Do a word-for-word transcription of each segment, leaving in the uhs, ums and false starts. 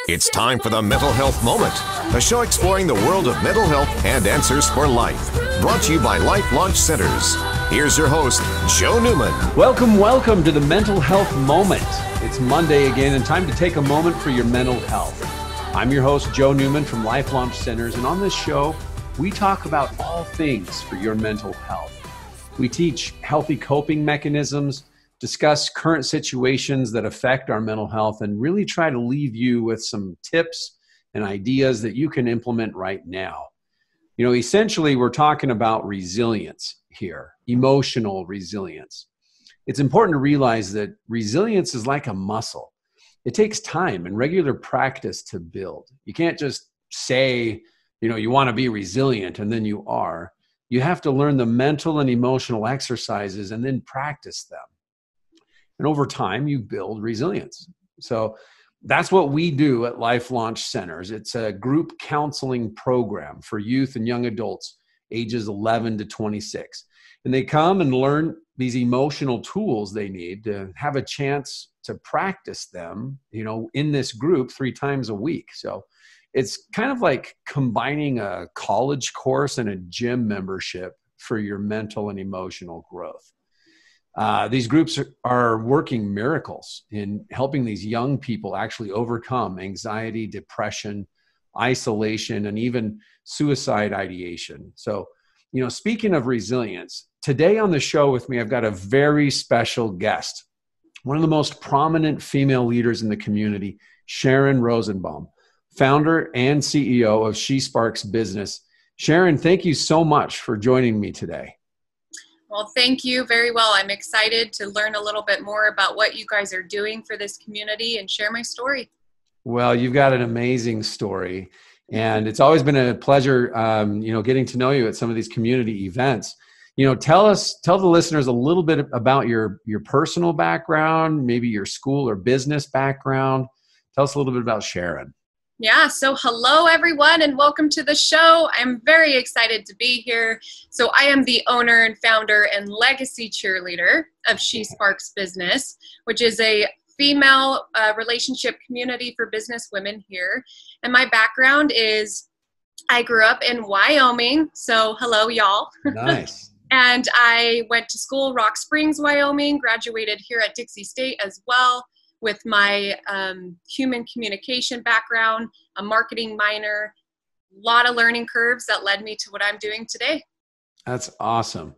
It's time for the Mental Health Moment, a show exploring the world of mental health and answers for life. Brought to you by Life Launch Centers. Here's your host, Joe Newman. Welcome, welcome to the Mental Health Moment. It's Monday again and time to take a moment for your mental health. I'm your host, Joe Newman from Life Launch Centers, and on this show, we talk about all things for your mental health. We teach healthy coping mechanisms, discuss current situations that affect our mental health, and really try to leave you with some tips and ideas that you can implement right now. You know, essentially, we're talking about resilience here, emotional resilience. It's important to realize that resilience is like a muscle. It takes time and regular practice to build. You can't just say, you know, you want to be resilient and then you are. You have to learn the mental and emotional exercises and then practice them. And over time, you build resilience. So that's what we do at Life Launch Centers. It's a group counseling program for youth and young adults, ages eleven to twenty-six. And they come and learn these emotional tools they need to have a chance to practice them, you know, in this group three times a week. So it's kind of like combining a college course and a gym membership for your mental and emotional growth. Uh, these groups are, are working miracles in helping these young people actually overcome anxiety, depression, isolation, and even suicide ideation. So, you know, speaking of resilience, today on the show with me, I've got a very special guest, one of the most prominent female leaders in the community, Sharon Rosenbaum, founder and C E O of She Sparks Business. Sharon, thank you so much for joining me today. Well, thank you very well. I'm excited to learn a little bit more about what you guys are doing for this community and share my story. Well, you've got an amazing story, and it's always been a pleasure, um, you know, getting to know you at some of these community events. You know, tell us, tell the listeners a little bit about your your personal background, maybe your school or business background. Tell us a little bit about Sharon. Yeah, so hello everyone and welcome to the show. I'm very excited to be here. So I am the owner and founder and legacy cheerleader of She Sparks Business, which is a female uh, relationship community for business women here. And my background is I grew up in Wyoming. So hello y'all. Nice. And I went to school, Rock Springs, Wyoming, graduated here at Dixie State as well, with my um, human communication background, a marketing minor, a lot of learning curves that led me to what I'm doing today. That's awesome.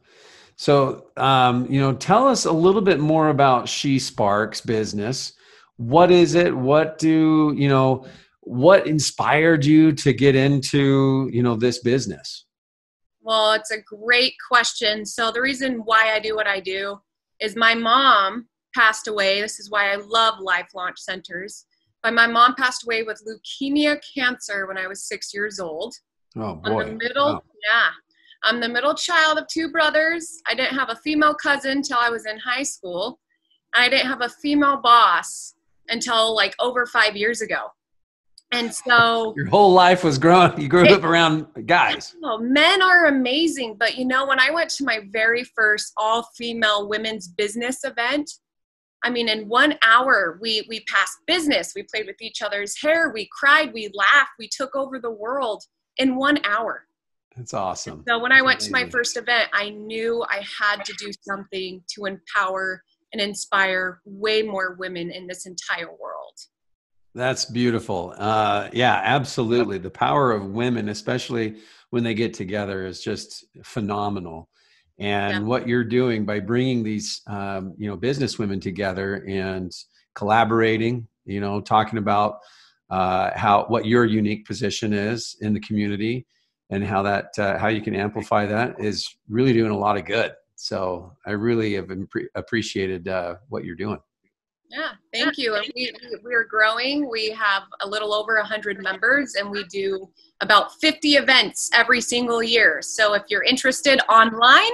So, um, you know, tell us a little bit more about She Sparks Business. What is it? What do, you know, what inspired you to get into, you know, this business? Well, it's a great question. So the reason why I do what I do is my mom passed away. This is why I love Life Launch Centers. But my mom passed away with leukemia cancer when I was six years old. Oh boy. I'm the middle, wow. yeah. I'm the middle child of two brothers. I didn't have a female cousin until I was in high school. I didn't have a female boss until like over five years ago. And so your whole life was growing, you grew it, up around guys. Oh, men are amazing. But you know, when I went to my very first all-female women's business event, I mean, in one hour, we we passed business. We played with each other's hair. We cried. We laughed. We took over the world in one hour. That's awesome. So when I That's went amazing. to my first event, I knew I had to do something to empower and inspire way more women in this entire world. That's beautiful. Uh, yeah, absolutely. The power of women, especially when they get together, is just phenomenal. And Yeah. what you're doing by bringing these, um, you know, business women together and collaborating, you know, talking about uh, how what your unique position is in the community and how that uh, how you can amplify that is really doing a lot of good. So I really have impre- appreciated uh, what you're doing. Yeah, thank you. And we, we're growing. We have a little over one hundred members, and we do about fifty events every single year. So if you're interested online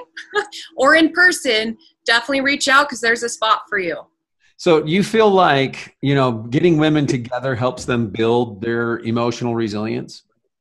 or in person, definitely reach out because there's a spot for you. So you feel like, you know, getting women together helps them build their emotional resilience?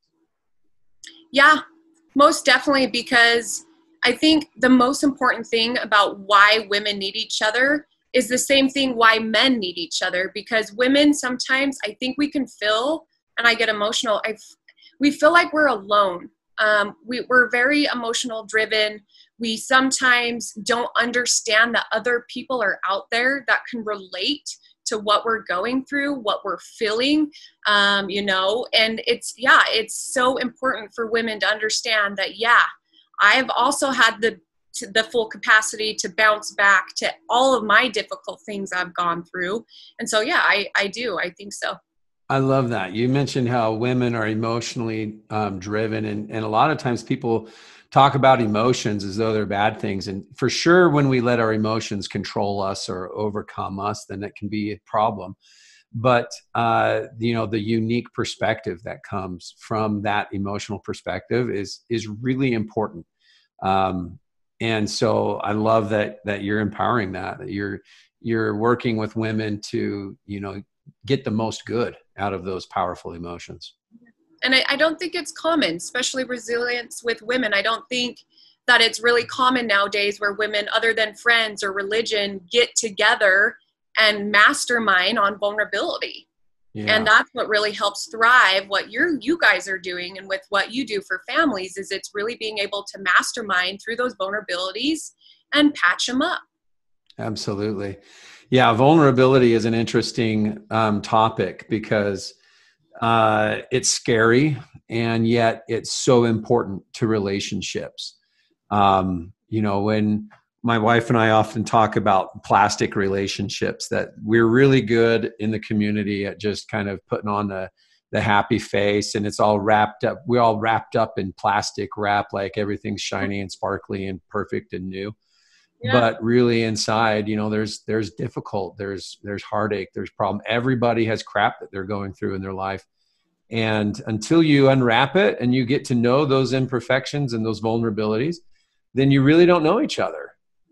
Yeah, most definitely, because I think the most important thing about why women need each other is the same thing why men need each other, because women sometimes, I think we can feel, and I get emotional, I we feel like we're alone. Um, we, we're very emotional driven. We sometimes don't understand that other people are out there that can relate to what we're going through, what we're feeling, um, you know, and it's, yeah, it's so important for women to understand that, yeah, I've also had the the full capacity to bounce back to all of my difficult things I've gone through. And so, yeah, I, I do. I think so. I love that. You mentioned how women are emotionally um, driven, and, and a lot of times people talk about emotions as though they're bad things. And for sure, when we let our emotions control us or overcome us, then it can be a problem. But, uh, you know, the unique perspective that comes from that emotional perspective is, is really important. Um, and so I love that, that you're empowering that, that you're, you're working with women to, you know, get the most good out of those powerful emotions. And I, I don't think it's common, especially resilience with women. I don't think that it's really common nowadays where women, other than friends or religion, get together and mastermind on vulnerability. Yeah. And that's what really helps thrive what you're, you guys are doing, and with what you do for families, is it's really being able to mastermind through those vulnerabilities and patch them up. Absolutely. Yeah. Vulnerability is an interesting um, topic because uh, it's scary, and yet it's so important to relationships. Um, you know, when my wife and I often talk about plastic relationships, that we're really good in the community at just kind of putting on the, the happy face, and it's all wrapped up. We're all wrapped up in plastic wrap, like everything's shiny and sparkly and perfect and new. Yeah. But really inside, you know, there's, there's difficult, there's, there's heartache, there's problem. Everybody has crap that they're going through in their life. And until you unwrap it and you get to know those imperfections and those vulnerabilities, then you really don't know each other.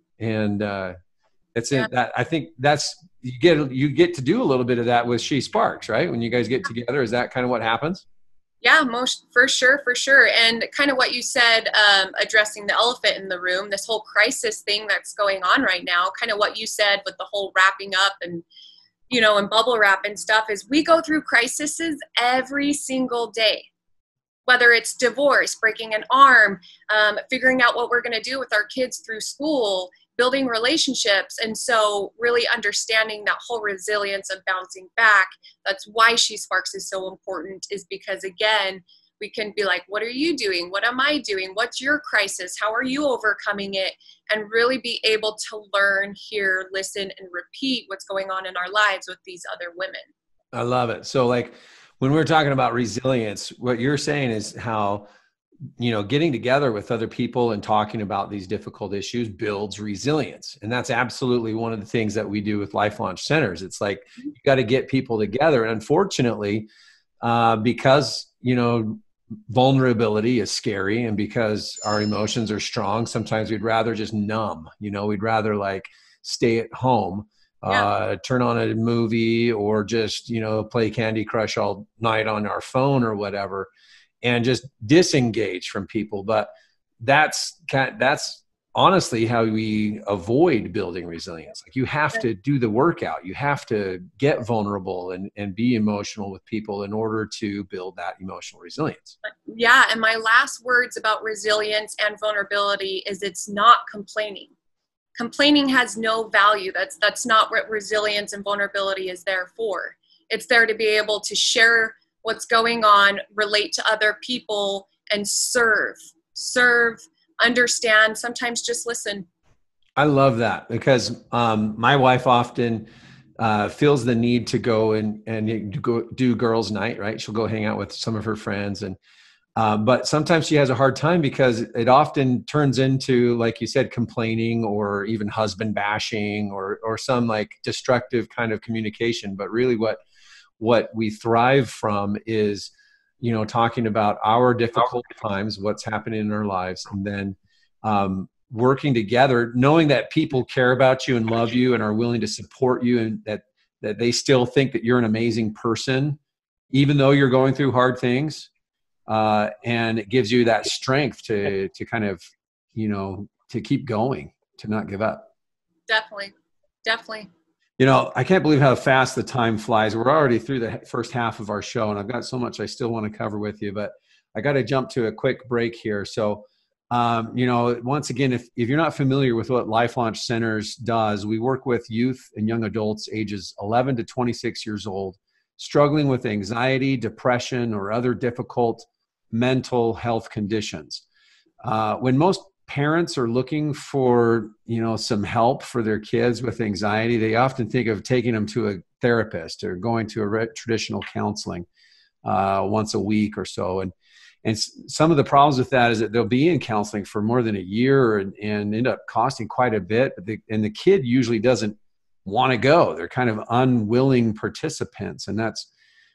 And uh, it's yeah. that I think that's, you get, you get to do a little bit of that with She Sparks, right? When you guys get together, is that kind of what happens? Yeah, most for sure, for sure. And kind of what you said, um, addressing the elephant in the room, this whole crisis thing that's going on right now, kind of what you said with the whole wrapping up and, you know, and bubble wrap and stuff, is we go through crises every single day, whether it's divorce, breaking an arm, um, figuring out what we're going to do with our kids through school, building relationships. And so really understanding that whole resilience of bouncing back, that's why She Sparks is so important, is because, again, we can be like, what are you doing? What am I doing? What's your crisis? How are you overcoming it? And really be able to learn, hear, listen, and repeat what's going on in our lives with these other women. I love it. So like when we're talking about resilience, what you're saying is how, you know, getting together with other people and talking about these difficult issues builds resilience. And that's absolutely one of the things that we do with Life Launch Centers. It's like, you got to get people together. And unfortunately, uh, because, you know, vulnerability is scary, and because our emotions are strong, sometimes we'd rather just numb, you know, we'd rather like stay at home, yeah. uh, turn on a movie, or just, you know, play Candy Crush all night on our phone or whatever, and just disengage from people. But that's that's honestly how we avoid building resilience. Like, you have to do the workout. You have to get vulnerable and, and be emotional with people in order to build that emotional resilience. Yeah. And my last words about resilience and vulnerability is, it's not complaining. Complaining has no value. That's, that's not what resilience and vulnerability is there for. It's there to be able to share what's going on, relate to other people, and serve, serve, understand, sometimes just listen. I love that, because um, my wife often uh, feels the need to go and, and go do girls' night, right? She'll go hang out with some of her friends. And uh, but sometimes she has a hard time because it often turns into, like you said, complaining, or even husband bashing, or or some like destructive kind of communication. But really what what we thrive from is, you know, talking about our difficult times, what's happening in our lives, and then um, working together, knowing that people care about you and love you and are willing to support you, and that, that they still think that you're an amazing person, even though you're going through hard things. Uh, and it gives you that strength to, to kind of, you know, to keep going, to not give up. Definitely. definitely. You know, I can't believe how fast the time flies. We're already through the first half of our show, and I've got so much I still want to cover with you, but I got to jump to a quick break here. So, um, you know, once again, if, if you're not familiar with what Life Launch Centers does, we work with youth and young adults ages eleven to twenty-six years old, struggling with anxiety, depression, or other difficult mental health conditions. Uh, when most parents are looking for, you know, some help for their kids with anxiety, they often think of taking them to a therapist or going to a re- traditional counseling uh, once a week or so. And and some of the problems with that is that they'll be in counseling for more than a year and, and end up costing quite a bit. But the, and the kid usually doesn't want to go. They're kind of unwilling participants. And that's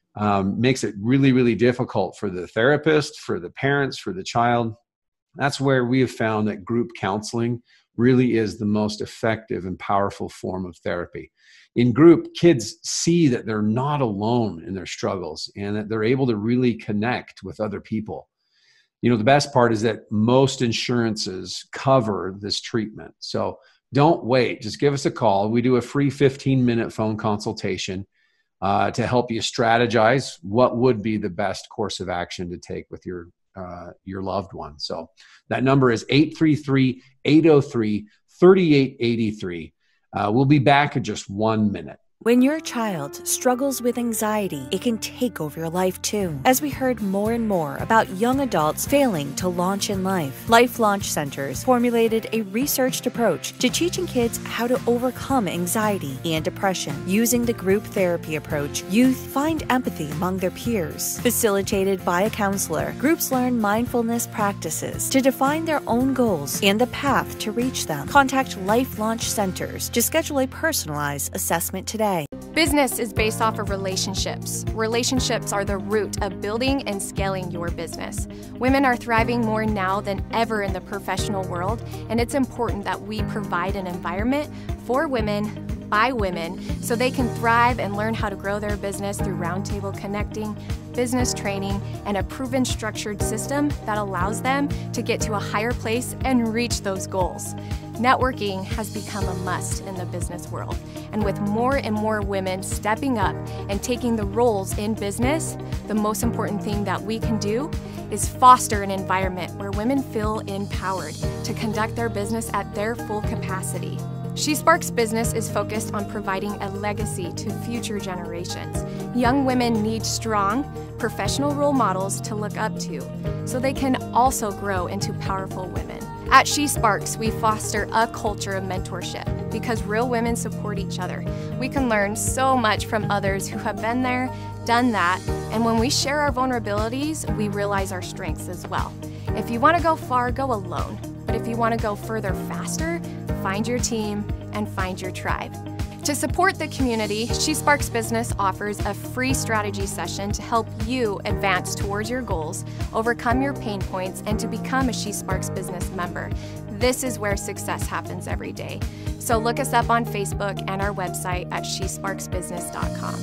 um, makes it really, really difficult for the therapist, for the parents, for the child. That's where we have found that group counseling really is the most effective and powerful form of therapy. In group, kids see that they're not alone in their struggles and that they're able to really connect with other people. You know, the best part is that most insurances cover this treatment. So don't wait. Just give us a call. We do a free fifteen minute phone consultation uh, to help you strategize what would be the best course of action to take with your Uh, your loved one. So that number is eight three three, eight oh three, three eight eight three. Uh, we'll be back in just one minute. When your child struggles with anxiety, it can take over your life too. As we heard more and more about young adults failing to launch in life, Life Launch Centers formulated a researched approach to teaching kids how to overcome anxiety and depression. Using the group therapy approach, youth find empathy among their peers. Facilitated by a counselor, groups learn mindfulness practices to define their own goals and the path to reach them. Contact Life Launch Centers to schedule a personalized assessment today. Business is based off of relationships. Relationships are the root of building and scaling your business. Women are thriving more now than ever in the professional world, and it's important that we provide an environment for women, by women, so they can thrive and learn how to grow their business through roundtable connecting, business training, and a proven structured system that allows them to get to a higher place and reach those goals. Networking has become a must in the business world, and with more and more women stepping up and taking the roles in business, the most important thing that we can do is foster an environment where women feel empowered to conduct their business at their full capacity. She Sparks Business is focused on providing a legacy to future generations. Young women need strong, professional role models to look up to, so they can also grow into powerful women. At She Sparks, we foster a culture of mentorship because real women support each other. We can learn so much from others who have been there, done that, and when we share our vulnerabilities, we realize our strengths as well. If you want to go far, go alone. But if you want to go further faster, find your team and find your tribe. To support the community, She Sparks Business offers a free strategy session to help you advance towards your goals, overcome your pain points, and to become a She Sparks Business member. This is where success happens every day. So look us up on Facebook and our website at she sparks business dot com.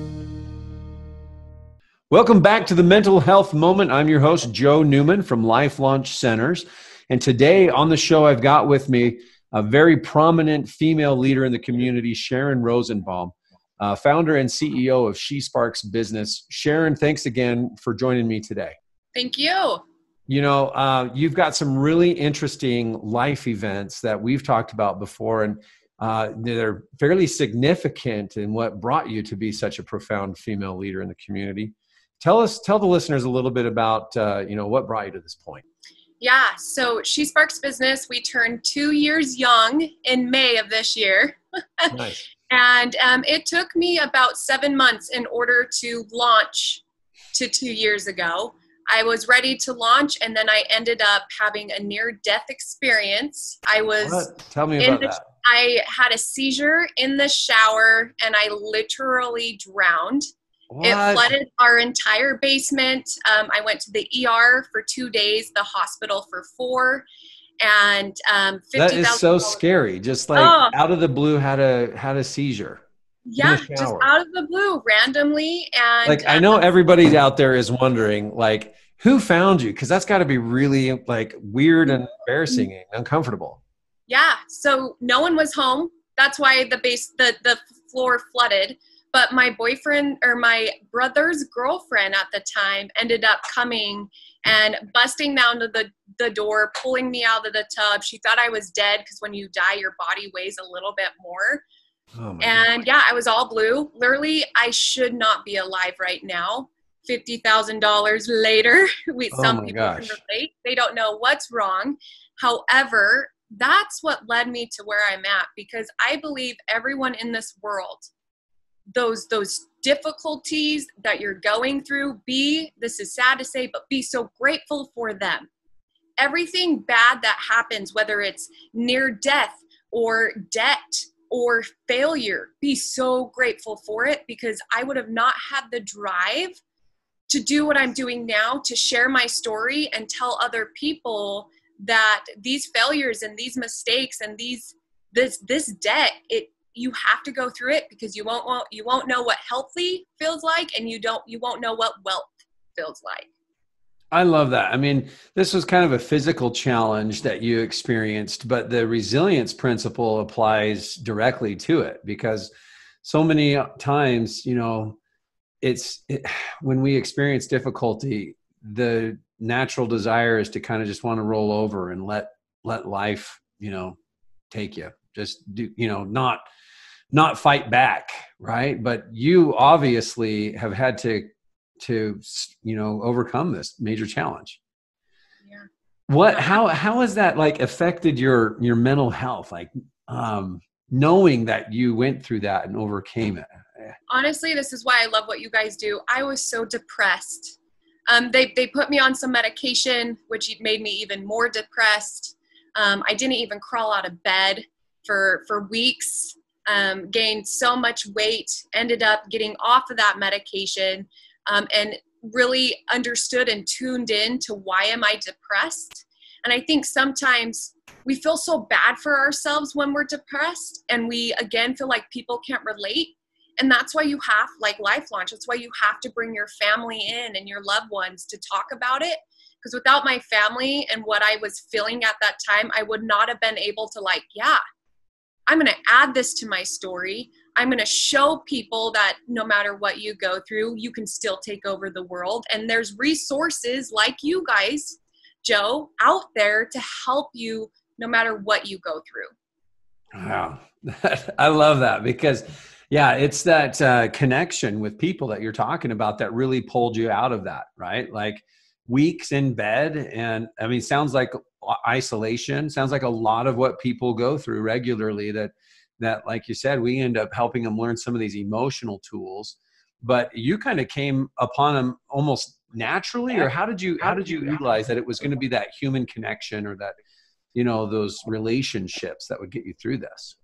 Welcome back to the Mental Health Moment. I'm your host, Joe Newman from Life Launch Centers. And today on the show, I've got with me a very prominent female leader in the community, Sharon Rosenbaum, uh, founder and C E O of She Sparks Business. Sharon, thanks again for joining me today. Thank you. You know, uh, you've got some really interesting life events that we've talked about before, and uh, they're fairly significant in what brought you to be such a profound female leader in the community. Tell us, tell the listeners a little bit about, uh, you know, what brought you to this point. Yeah, so She Sparks Business, we turned two years young in May of this year. Nice. And um, it took me about seven months in order to launch to two years ago. I was ready to launch, and then I ended up having a near-death experience. I was What? Tell me about the, that. I had a seizure in the shower, and I literally drowned. What? It flooded our entire basement. Um, I went to the E R for two days, the hospital for four, and um, fifty thousand dollars. That is so scary. Just like oh. out of the blue, had a had a seizure. Yeah, just out of the blue, randomly. And like, I know everybody out there is wondering, like, who found you? Because that's got to be really like weird and embarrassing and uncomfortable. Yeah. So no one was home. that's why the base, the, the floor flooded. But my boyfriend or my brother's girlfriend at the time ended up coming and busting down to the, the door, pulling me out of the tub. She thought I was dead because when you die, your body weighs a little bit more. Oh my and God. Yeah, I was all blue. Literally, I should not be alive right now. fifty thousand dollars later, we, oh some my people gosh. can relate. They don't know what's wrong. However, that's what led me to where I'm at, because I believe everyone in this world, those those difficulties that you're going through, be, this is sad to say, but be so grateful for them. Everything bad that happens, whether it's near death or debt or failure, be so grateful for it, because I would have not had the drive to do what I'm doing now, to share my story and tell other people that these failures and these mistakes and these this this debt, it you have to go through it, because you won't, won't you won't know what healthy feels like, and you don't you won't know what wealth feels like. I love that. I mean, this was kind of a physical challenge that you experienced, but the resilience principle applies directly to it, because so many times, you know, it's it, when we experience difficulty, the natural desire is to kind of just want to roll over and let let life, you know, take you. Just do, you know, not not fight back, right? But you obviously have had to to you know overcome this major challenge. Yeah. What how how has that like affected your your mental health, like um knowing that you went through that and overcame it? Honestly, this is why I love what you guys do. I was so depressed. Um, they, they put me on some medication, which made me even more depressed. Um, I didn't even crawl out of bed for, for weeks, um, gained so much weight, ended up getting off of that medication, um, and really understood and tuned in to why am I depressed. And I think sometimes we feel so bad for ourselves when we're depressed, and we, again, feel like people can't relate. And that's why you have, like Life Launch, that's why you have to bring your family in and your loved ones to talk about it. Because without my family and what I was feeling at that time, I would not have been able to, like, yeah, I'm going to add this to my story. I'm going to show people that no matter what you go through, you can still take over the world. And there's resources like you guys, Joe, out there to help you no matter what you go through. Wow. I love that, because yeah, it's that uh, connection with people that you're talking about that really pulled you out of that, right? Like weeks in bed. And I mean, sounds like isolation, sounds like a lot of what people go through regularly, that, that, like you said, we end up helping them learn some of these emotional tools, but you kind of came upon them almost naturally, or how did you, how did you realize that it was going to be that human connection, or that, you know, those relationships that would get you through this?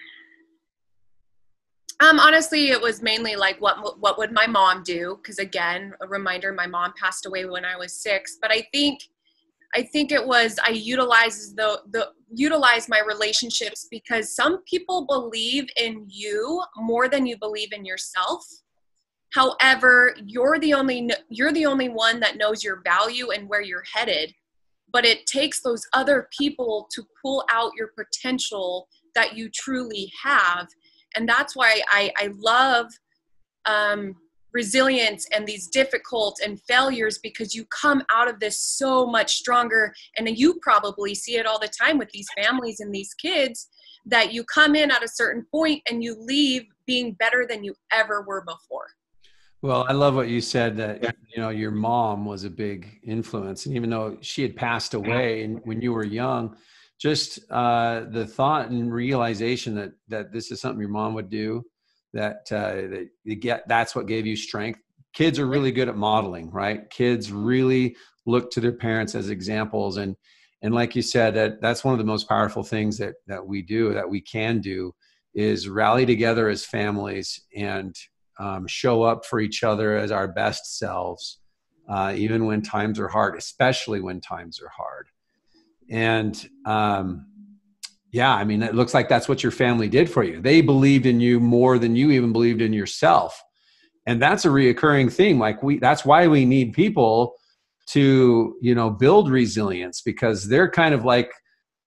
Um, honestly, it was mainly like, what what would my mom do? Because again, a reminder, my mom passed away when I was six. But I think, I think it was I utilized the the utilize my relationships, because some people believe in you more than you believe in yourself. However, you're the only you're the only one that knows your value and where you're headed. But it takes those other people to pull out your potential that you truly have. And that's why I, I love um, resilience and these difficult and failures, because you come out of this so much stronger. And you probably see it all the time with these families and these kids, that you come in at a certain point and you leave being better than you ever were before. Well, I love what you said, that, you know, your mom was a big influence. And even though she had passed away and when you were young, just uh, the thought and realization that that this is something your mom would do, that uh, that you get, that's what gave you strength. Kids are really good at modeling, right? Kids really look to their parents as examples, and and like you said, that that's one of the most powerful things that that we do, that we can do, is rally together as families and um, show up for each other as our best selves, uh, even when times are hard, especially when times are hard. And um, yeah, I mean, it looks like that's what your family did for you. They believed in you more than you even believed in yourself. And that's a reoccurring theme. Like we, that's why we need people to, you know, build resilience, because they're kind of like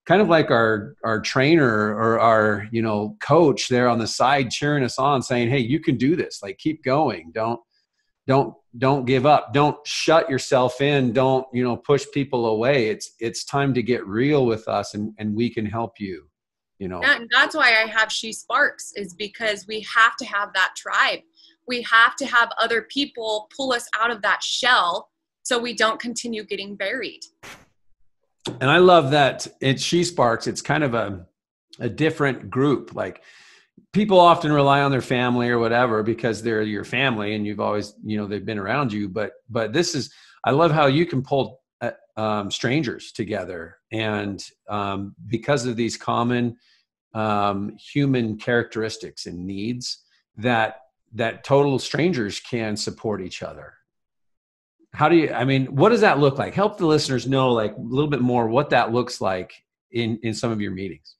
kind of like our, our trainer or our, you know, coach there on the side cheering us on, saying, hey, you can do this. Like, keep going. Don't, don't, don't give up. Don't shut yourself in. Don't, you know, push people away. It's, it's time to get real with us, and, and we can help you, you know. Yeah, and that's why I have She Sparks, is because we have to have that tribe. We have to have other people pull us out of that shell so we don't continue getting buried. And I love that it's She Sparks. It's kind of a, a different group. Like, people often rely on their family or whatever because they're your family and you've always, you know, they've been around you. But, but this is, I love how you can pull uh, um, strangers together. And um, because of these common um, human characteristics and needs, that, that total strangers can support each other. How do you, I mean, what does that look like? Help the listeners know, like, a little bit more what that looks like in, in some of your meetings.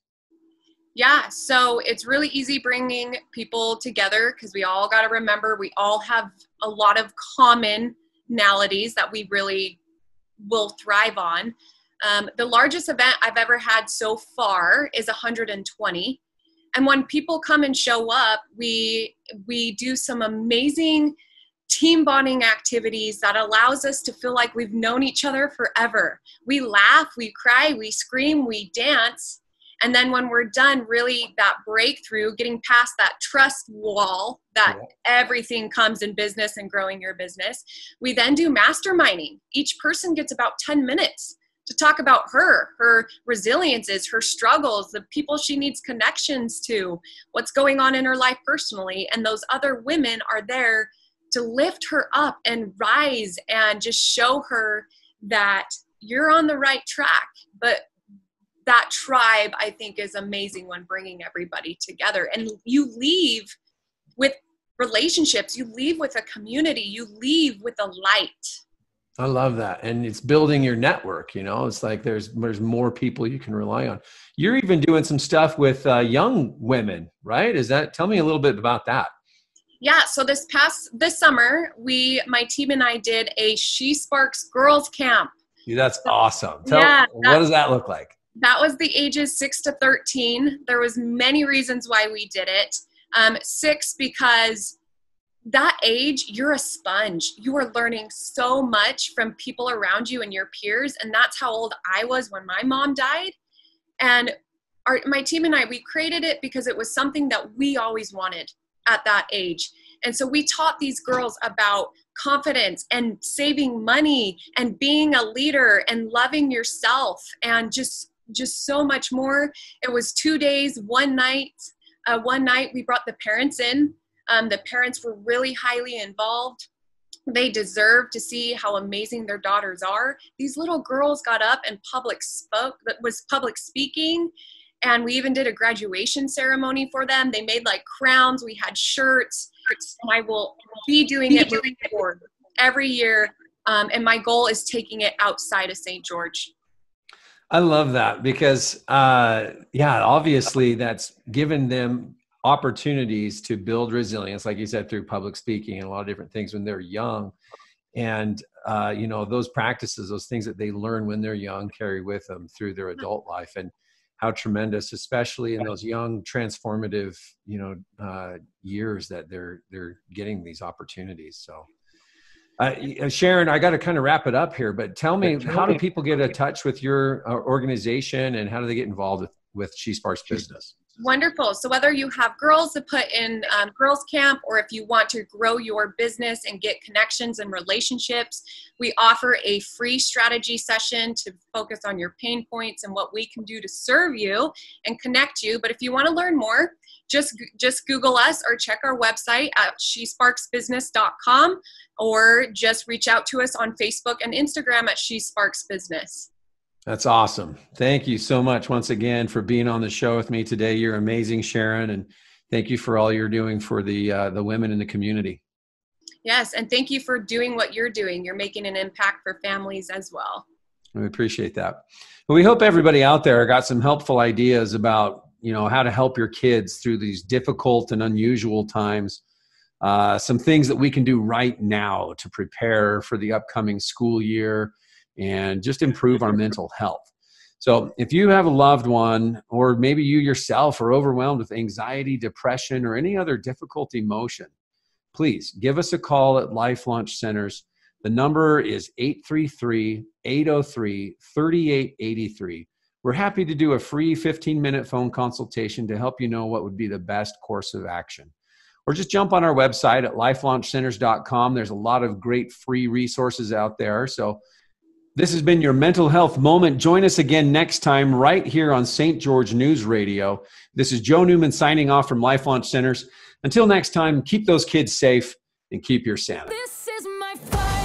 Yeah, so it's really easy bringing people together, because we all got to remember we all have a lot of commonalities that we really will thrive on. Um, the largest event I've ever had so far is one hundred twenty. And when people come and show up, we we do some amazing team bonding activities that allows us to feel like we've known each other forever. We laugh, we cry, we scream, we dance. And then when we're done, really that breakthrough, getting past that trust wall that yeah. everything comes in business and growing your business, we then do masterminding. Each person gets about ten minutes to talk about her, her resiliences, her struggles, the people she needs connections to, what's going on in her life personally. And those other women are there to lift her up and rise and just show her that you're on the right track. But that tribe, I think, is amazing when bringing everybody together. And you leave with relationships, you leave with a community, you leave with a light. I love that. And it's building your network, you know, it's like there's, there's more people you can rely on. You're even doing some stuff with uh, young women, right? Is that, tell me a little bit about that. Yeah. So this past, this summer, we, my team and I did a She Sparks girls camp. Yeah, that's awesome. Tell, yeah, what does that look like? That was the ages six to thirteen. There was many reasons why we did it. Um, six, because that age, you're a sponge. You are learning so much from people around you and your peers. And that's how old I was when my mom died. And our, my team and I, we created it because it was something that we always wanted at that age. And so we taught these girls about confidence and saving money and being a leader and loving yourself and just, just so much more. It was two days, one night. Uh, one night we brought the parents in. Um, the parents were really highly involved. They deserve to see how amazing their daughters are. These little girls got up and public spoke, that was public speaking. And we even did a graduation ceremony for them. They made like crowns. We had shirts. And I will be doing it moving forward every year. Um, and my goal is taking it outside of Saint George. I love that because, uh, yeah, obviously that's given them opportunities to build resilience, like you said, through public speaking and a lot of different things when they're young. And, uh, you know, those practices, those things that they learn when they're young carry with them through their adult life. And how tremendous, especially in those young transformative, you know, uh, years that they're, they're getting these opportunities. So, uh, Sharon, I got to kind of wrap it up here, but tell me, how do people get in touch with your uh, organization and how do they get involved with, with She Sparks Business? Wonderful. So whether you have girls to put in um, girls camp, or if you want to grow your business and get connections and relationships, we offer a free strategy session to focus on your pain points and what we can do to serve you and connect you. But if you want to learn more, just, just Google us or check our website at she sparks business dot com, or just reach out to us on Facebook and Instagram at She Sparks Business. That's awesome. Thank you so much once again for being on the show with me today. You're amazing, Sharon, and thank you for all you're doing for the uh, the women in the community. Yes, and thank you for doing what you're doing. You're making an impact for families as well. We appreciate that. Well, we hope everybody out there got some helpful ideas about, you know, how to help your kids through these difficult and unusual times. Uh, some things that we can do right now to prepare for the upcoming school year and just improve our mental health. So if you have a loved one, or maybe you yourself are overwhelmed with anxiety, depression, or any other difficult emotion, please give us a call at Life Launch Centers. The number is eight three three, eight zero three, three eight eight three. We're happy to do a free fifteen minute phone consultation to help you know what would be the best course of action. Or just jump on our website at life launch centers dot com. There's a lot of great free resources out there. So this has been your mental health moment. Join us again next time right here on Saint George News Radio. This is Joe Newman signing off from Life Launch Centers. Until next time, keep those kids safe and keep your sanity. This is my fight.